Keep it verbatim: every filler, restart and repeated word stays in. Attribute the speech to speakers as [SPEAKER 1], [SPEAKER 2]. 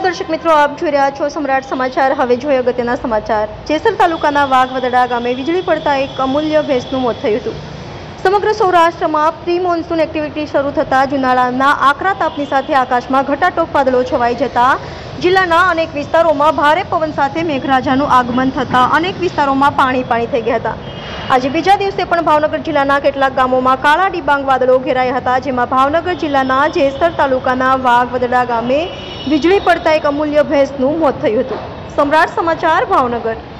[SPEAKER 1] દર્શક મિત્રો, આપ જોઈ રહ્યા છો સમ્રાટ સમાચાર। હવે જોઈએ અગત્યના સમાચાર। જેસર તાલુકાના વાઘવદડા ગામે વીજળી પડતા એક અમૂલ્ય ભેંસનું મોત થયું હતું। સમગ્ર સૌરાષ્ટ્રમાં પ્રી મોન્સૂન એક્ટિવિટી શરૂ થતાં જુનાળાના આકરા તાપની સાથે આકાશમાં ઘટાટોપ વાદળો છવાઈ જતા જિલ્લાના અનેક વિસ્તારોમાં ભારે પવન સાથે મેઘરાજાનું આગમન થતાં અનેક વિસ્તારોમાં પાણી પાણી થઈ ગયા હતા। આજે બીજા દિવસે પણ ભાવનગર જિલ્લાના કેટલાક ગામોમાં કાળા ડિબાંગ વાદળો ઘેરાયા હતા, જેમાં ભાવનગર જિલ્લાના જેસર તાલુકાના વાઘવદડા ગામે વીજળી પડતા એક અમૂલ્ય ભેંસનું મોત થયું હતું। સમ્રાટ સમાચાર, ભાવનગર।